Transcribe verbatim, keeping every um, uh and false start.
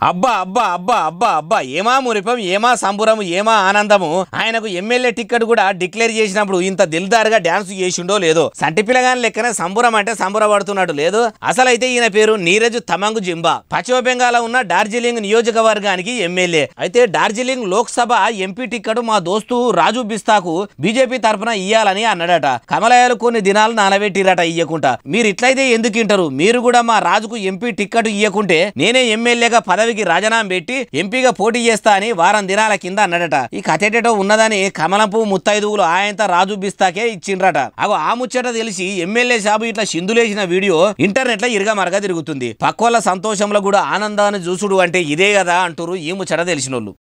అబ్బా అబ్బా అబ్బా అబ్బా అబ్బా ఏమా మురిపం ఏమా సంబురం ఏమా ఆనందము. ఆయనకు ఎమ్మెల్యే టికెట్ కూడా డిక్లేర్ చేసినప్పుడు ఇంత దిల్దారుగా డాన్స్ చేసిండో లేదో. సంటి పిల్లగాని లెక్కనే సంబురం అంటే సంబురపడుతున్నాడు లేదు. అసలైతే ఈయన పేరు నీరజ్ తమంగు జింబా. పశ్చిమ బెంగాల్ ఉన్న డార్జిలింగ్ నియోజకవర్గానికి ఎమ్మెల్యే. అయితే డార్జిలింగ్ లోక్సభ ఎంపీ టికెట్ మా దోస్తు రాజు బిస్తాకు బీజేపీ తరఫున ఇయ్యాలని అన్నాడట. కమలయాలు కొన్ని దినాలు నానబెట్టిరట ఇయ్యకుంటా. మీరు ఇట్లయితే ఎందుకు ఇంటారు? మీరు కూడా మా రాజుకు ఎంపీ టికెట్ ఇయ్యకుంటే నేనే ఎమ్మెల్యేగా పదవికి రాజీనామా పెట్టి ఎంపీగా పోటీ చేస్తా అని వారం దినాల కింద అన్నాడట. ఈ కథేటో ఉన్నదని కమలంపు ముత్తైదువులు ఆయనతో రాజు బిస్తాకే ఇచ్చిండ్రట. అగో ఆ ముచ్చట తెలిసి ఎమ్మెల్యే సాబు ఇట్లా సిందులేసిన వీడియో ఇంటర్నెట్ లో ఇరుగా మరగా తిరుగుతుంది. పక్కోళ్ళ సంతోషంలో కూడా ఆనందాన్ని చూసుడు అంటే ఇదే కదా అంటారు ఈ ముచ్చట తెలిసినోళ్ళు.